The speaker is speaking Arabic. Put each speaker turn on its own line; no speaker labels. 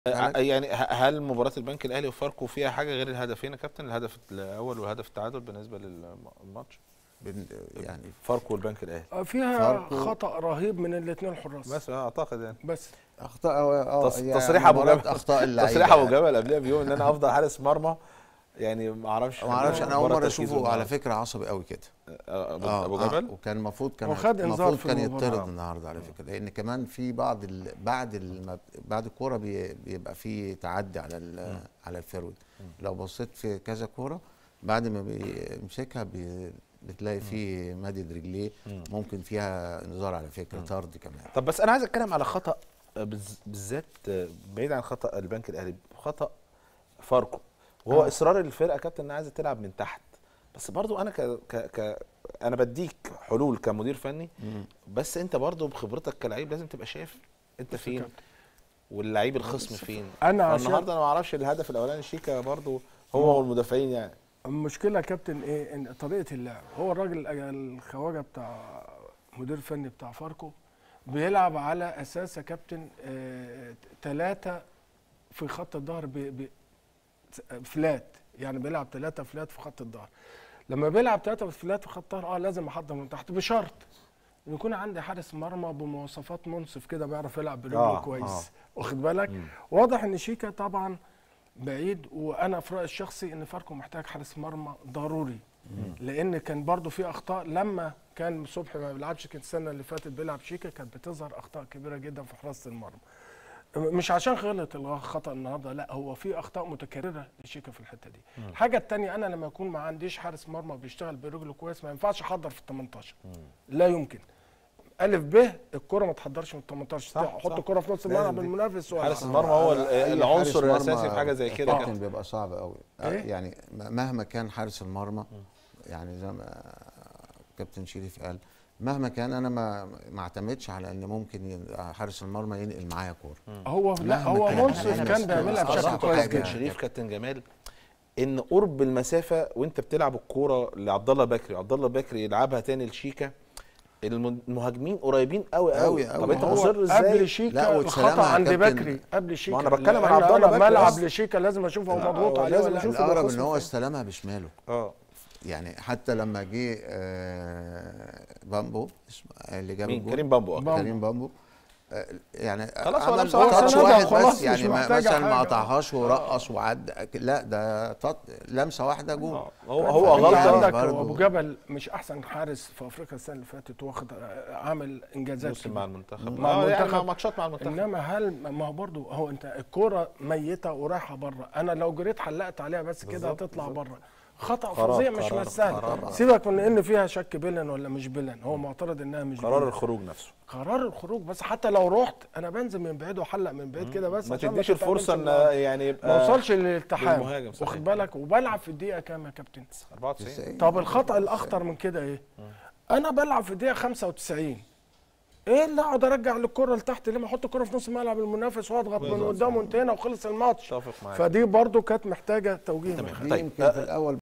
يعني هل مباراة البنك الأهلي وفاركو فيها حاجة غير الهدفين يا كابتن؟ الهدف الأول وهدف التعادل بالنسبة للماتش
يعني
فاركو والبنك الأهلي
فيها خطأ رهيب من الاثنين الحراس
بس أعتقد يعني
بس
اخطاء
يعني
تصريح ابو جبل
اخطاء اللعيبه
تصريح ابو جبل قبلها بيوم ان انا افضل حارس مرمى يعني ما اعرفش
انا اول مره اشوفه على فكره عصبي قوي كده
ابو جبل
وكان المفروض
كان
يطرد النهارده على فكره لان كمان في بعد الكوره بيبقى في تعدي على الفيرود لو بصيت في كذا كوره بعد ما بيمسكها بتلاقي فيه مادد رجليه ممكن فيها انذار على فكره طرد كمان.
طب بس انا عايز اتكلم على خطأ بالذات بعيد عن خطأ البنك الاهلي، خطأ فاركو وهو اصرار الفرقه كابتن انها عايزه تلعب من تحت. بس برضو انا انا بديك حلول كمدير فني بس انت برضو بخبرتك كلاعب لازم تبقى شايف انت فين واللعيب الخصم فين. النهارده انا ما اعرفش الهدف الاولاني شيكا برضو هو والمدافعين يعني
المشكله يا كابتن ايه؟ ان طريقه اللعب هو الراجل الخواجه بتاع مدير فني بتاع فاركو بيلعب على اساس يا كابتن 3 في خط الظهر فلات، يعني بيلعب 3 فلات في خط الظهر. لما بيلعب 3 فلات في خط الظهر لازم احضر من تحت بشرط ان يكون عندي حارس مرمى بمواصفات منصف كده بيعرف يلعب برجله كويس. واخد بالك؟ واضح ان شيكا طبعا بعيد، وانا في رايي الشخصي ان فاركو محتاج حارس مرمى ضروري لان كان برضو في اخطاء لما كان صبحي ما بيلعبش. كان السنه اللي فاتت بيلعب شيكا كانت بتظهر اخطاء كبيره جدا في حراسه المرمى، مش عشان غلط الخطا النهارده، لا هو في اخطاء متكرره لشيكا في الحته دي. الحاجه الثانيه انا لما يكون ما عنديش حارس مرمى بيشتغل برجله كويس ما ينفعش احضر في ال 18 لا يمكن. الف ب الكره ما تحضرش من ال 18 حط الكره في نص الملعب المنافس.
حارس المرمى هو العنصر الاساسي في حاجه زي كده.
كابتن بيبقى صعب قوي يعني مهما كان حارس المرمى، يعني زي ما كابتن شريف قال مهما كان انا ما اعتمدش على ان ممكن حارس المرمى ينقل معايا كوره.
هو لا هو منصف كان بيعملها بشكل كويس جدا.
شريف كابتن جمال ان قرب المسافه وانت بتلعب الكوره لعبد الله بكري، عبد الله بكري يلعبها تاني لشيكا، المهاجمين قريبين قوي. طب انت مصر ازاي؟
قبل شيكا الخطا عند بكري قبل شيكا.
ما انا بتكلم عن عبد الله بكري.
ملعب لشيكا لازم اشوفه هو مضغوط عليه ولا اشوفه.
الاقرب ان هو استلمها بشماله. يعني حتى لما جه بامبو اللي جاب الجول كريم بامبو يعني
خلاص
عمل تاتش واحد بس، يعني مثلا ما قطعهاش ورقص وعد، لا ده لمسه واحده جول.
هو غلطه. عندك ابو جبل مش احسن حارس في افريقيا السنه اللي فاتت، واخد عامل انجازات
مع المنتخب
يعني
ماتشات مع المنتخب.
انما ما هو برضه هو انت الكوره ميته ورايحه بره، انا لو جريت حلقت عليها بس كده هتطلع بره. خطأ فظيع مش مسهل. سيبك من ان فيها شك بلن ولا مش بلن، هو معترض انها مش
قرار
بلن.
الخروج نفسه
قرار الخروج بس حتى لو رحت انا بنزل من بعيد واحلق من بعيد كده بس
ما تديش الفرصه ان يعني يبقى
ما اوصلش للالتحام. واخد بالك؟ وبلعب في الدقيقه كام يا كابتن؟
94.
طب الخطأ الاخطر من كده ايه؟ انا بلعب في الدقيقه 95 ايه اللي اقعد ارجع للكره لتحت؟ ليه ما احط الكره في نص ملعب المنافس واضغط من قدامه وانتهينا وخلص الماتش؟ فدي برضو كانت محتاجه توجيه.
يمكن في الاول